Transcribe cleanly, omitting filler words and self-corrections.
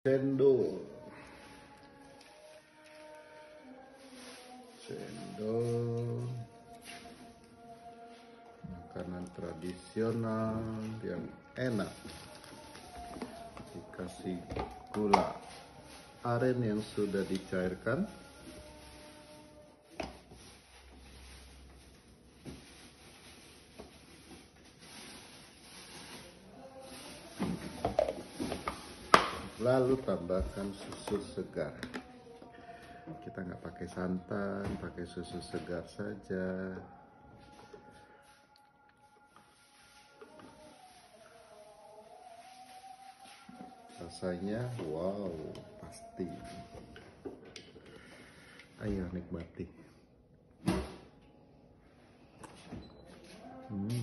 Cendol. Cendol. Makanan tradisional yang enak. Dikasih gula aren yang sudah dicairkan. Lalu tambahkan susu segar. Kita nggak pakai santan, pakai susu segar saja. Rasanya wow, pasti. Ayo nikmati.